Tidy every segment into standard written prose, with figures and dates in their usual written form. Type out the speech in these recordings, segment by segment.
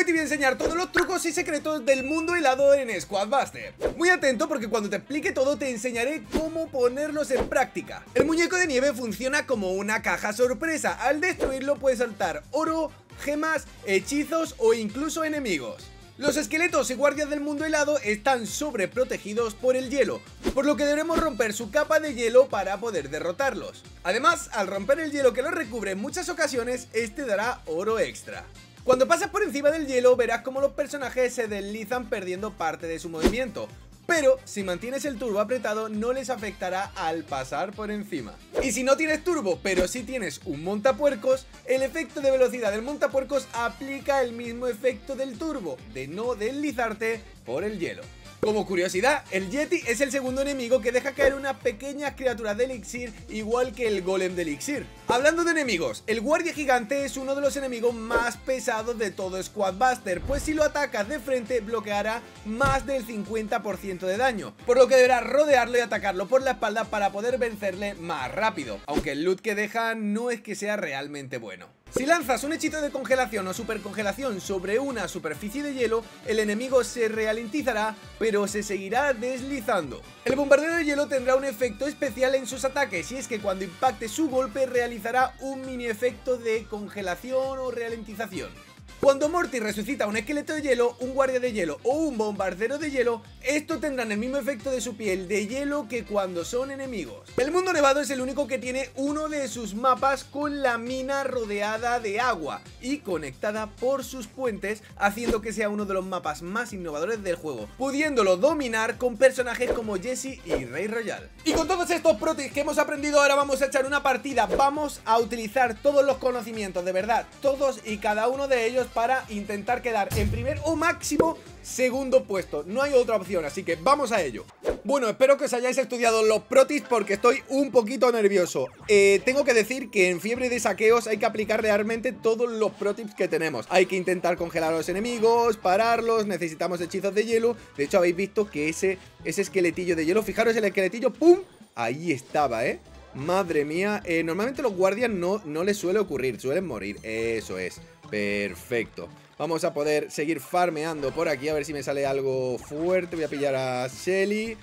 te voy a enseñar todos los trucos y secretos del mundo helado en Squadbuster. Muy atento porque cuando te explique todo te enseñaré cómo ponerlos en práctica. El muñeco de nieve funciona como una caja sorpresa. Al destruirlo puedes saltar oro, gemas, hechizos o incluso enemigos. Los esqueletos y guardias del mundo helado están sobreprotegidos por el hielo, por lo que deberemos romper su capa de hielo para poder derrotarlos. Además, al romper el hielo que los recubre en muchas ocasiones, este dará oro extra. Cuando pasas por encima del hielo verás cómo los personajes se deslizan perdiendo parte de su movimiento, pero si mantienes el turbo apretado no les afectará al pasar por encima. Y si no tienes turbo, pero sí tienes un montapuercos, el efecto de velocidad del montapuercos aplica el mismo efecto del turbo, de no deslizarte por el hielo. Como curiosidad, el Yeti es el segundo enemigo que deja caer unas pequeñas criaturas de elixir, igual que el golem de elixir. Hablando de enemigos, el guardia gigante es uno de los enemigos más pesados de todo Squadbuster, pues si lo atacas de frente bloqueará más del 50% de daño, por lo que deberás rodearlo y atacarlo por la espalda para poder vencerle más rápido, aunque el loot que deja no es que sea realmente bueno. Si lanzas un hechizo de congelación o supercongelación sobre una superficie de hielo, el enemigo se ralentizará, pero se seguirá deslizando. El bombardero de hielo tendrá un efecto especial en sus ataques, y es que cuando impacte su golpe realizará un mini efecto de congelación o ralentización. Cuando Morty resucita un esqueleto de hielo, un guardia de hielo o un bombardero de hielo, estos tendrán el mismo efecto de su piel de hielo que cuando son enemigos. El mundo nevado es el único que tiene uno de sus mapas con la mina rodeada de agua y conectada por sus puentes, haciendo que sea uno de los mapas más innovadores del juego, pudiéndolo dominar con personajes como Jesse y Rey Royal. Y con todos estos pro tips que hemos aprendido, ahora vamos a echar una partida. Vamos a utilizar todos los conocimientos, de verdad, todos y cada uno de ellos, para intentar quedar en primer o máximo segundo puesto. No hay otra opción, así que vamos a ello. Bueno, espero que os hayáis estudiado los pro tips porque estoy un poquito nervioso. Tengo que decir que en Fiebre de Saqueos hay que aplicar realmente todos los pro tips que tenemos. Hay que intentar congelar a los enemigos, pararlos, necesitamos hechizos de hielo. De hecho habéis visto que ese esqueletillo de hielo, fijaros el esqueletillo, ¡pum! Ahí estaba, madre mía, normalmente los guardias no les suele ocurrir, suelen morir, eso es, perfecto. Vamos a poder seguir farmeando por aquí, a ver si me sale algo fuerte. Voy a pillar a Shelly.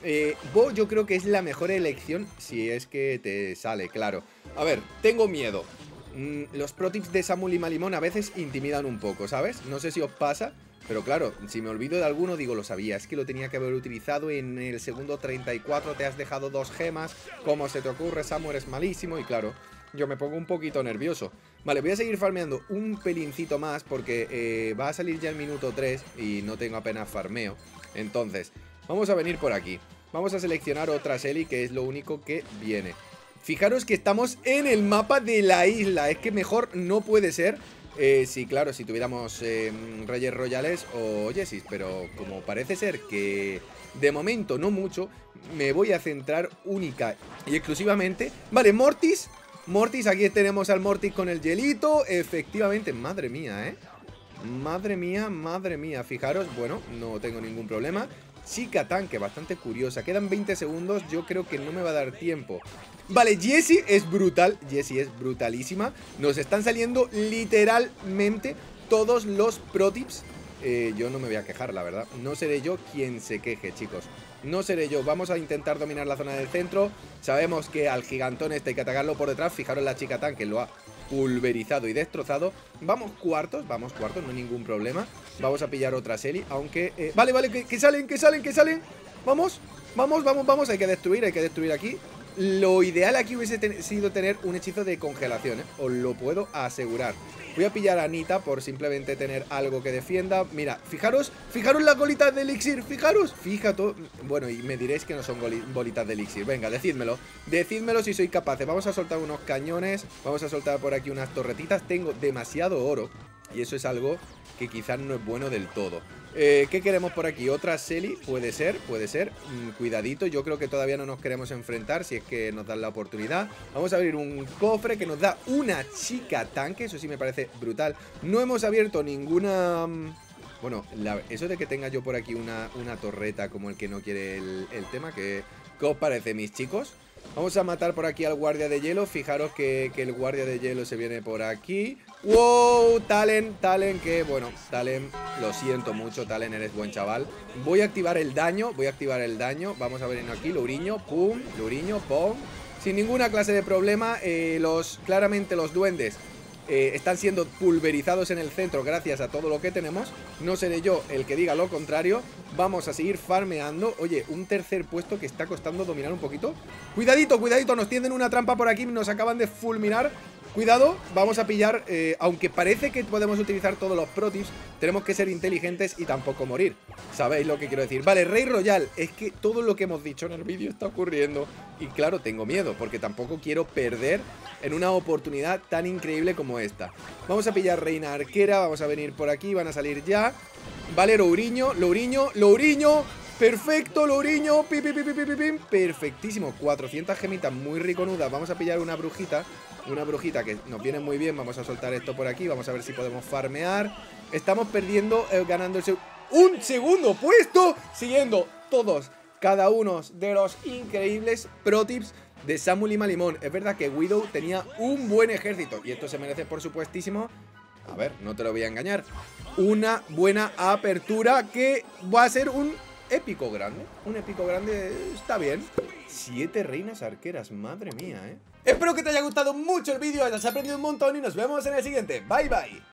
Bo yo creo que es la mejor elección si es que te sale, claro. A ver, tengo miedo. Los pro tips de Samuel y Malimón a veces intimidan un poco, ¿sabes? No sé si os pasa, pero claro, si me olvido de alguno digo, lo sabía, es que lo tenía que haber utilizado en el segundo 34, te has dejado 2 gemas, ¿cómo se te ocurre, Samu? Eres malísimo. Y claro, yo me pongo un poquito nervioso. Vale, voy a seguir farmeando un pelincito más porque va a salir ya el minuto 3 y no tengo apenas farmeo. Entonces, vamos a venir por aquí. Vamos a seleccionar otra Shelly, que es lo único que viene. Fijaros que estamos en el mapa de la isla, es que mejor no puede ser. Sí, claro, si tuviéramos Reyes Royales o Jessis, pero como parece ser que de momento no mucho, me voy a centrar única y exclusivamente. Vale, Mortis, aquí tenemos al Mortis con el hielito, efectivamente, madre mía, madre mía, fijaros, bueno, no tengo ningún problema. Chica tanque, bastante curiosa, quedan 20 segundos, yo creo que no me va a dar tiempo. Vale, Jessie es brutal, Jessie es brutalísima. Nos están saliendo literalmente todos los pro tips. Yo no me voy a quejar, la verdad. No seré yo quien se queje, chicos. No seré yo. Vamos a intentar dominar la zona del centro. Sabemos que al gigantón este hay que atacarlo por detrás. Fijaros la chica tanque, lo ha pulverizado y destrozado. Vamos cuartos, no hay ningún problema. Vamos a pillar otra Shelly, aunque... Vale, que salen. Vamos, hay que destruir aquí. Lo ideal aquí hubiese sido tener un hechizo de congelación, os lo puedo asegurar. Voy a pillar a Anita por simplemente tener algo que defienda. Mira, fijaros las bolitas de elixir, fíjate. Bueno, y me diréis que no son bolitas de elixir. Venga, decídmelo si sois capaces. Vamos a soltar unos cañones, vamos a soltar por aquí unas torretitas. Tengo demasiado oro y eso es algo que quizás no es bueno del todo. ¿Qué queremos por aquí? Otra Shelly, puede ser. Cuidadito, yo creo que todavía no nos queremos enfrentar, si es que nos dan la oportunidad. Vamos a abrir un cofre que nos da una chica tanque, eso sí me parece brutal. No hemos abierto ninguna... Bueno, eso de que tenga yo por aquí una torreta como el que no quiere el tema, ¿qué os parece, mis chicos? Vamos a matar por aquí al guardia de hielo. Fijaros que el guardia de hielo se viene por aquí. ¡Wow! Talen, que bueno, Talen, lo siento mucho, Talen, eres buen chaval. Voy a activar el daño, Vamos a ver aquí, Lourinho, pum, Lourinho, pum. Sin ninguna clase de problema, claramente los duendes están siendo pulverizados en el centro gracias a todo lo que tenemos. No seré yo el que diga lo contrario. Vamos a seguir farmeando. Oye, un tercer puesto que está costando dominar un poquito. Cuidadito, cuidadito, nos tienden una trampa por aquí. Nos acaban de fulminar. Cuidado, vamos a pillar, aunque parece que podemos utilizar todos los pro tips, tenemos que ser inteligentes y tampoco morir. ¿Sabéis lo que quiero decir? Vale, Rey Royal, es que todo lo que hemos dicho en el vídeo está ocurriendo. Y claro, tengo miedo, porque tampoco quiero perder en una oportunidad tan increíble como esta. Vamos a pillar Reina Arquera, vamos a venir por aquí, van a salir ya. Vale, Lourinho, perfecto, Lourinho, perfectísimo, 400 gemitas muy riconudas. Vamos a pillar una brujita que nos viene muy bien. Vamos a soltar esto por aquí, vamos a ver si podemos farmear. Estamos perdiendo, ganando un segundo puesto, siguiendo todos, cada uno de los increíbles pro tips de Samu Lima Limón. Es verdad que Widow tenía un buen ejército y esto se merece, por supuestísimo, a ver, no te lo voy a engañar, una buena apertura que va a ser un épico grande. Un épico grande está bien. 7 reinas arqueras, madre mía, Espero que te haya gustado mucho el vídeo, hayas aprendido un montón y nos vemos en el siguiente. Bye, bye.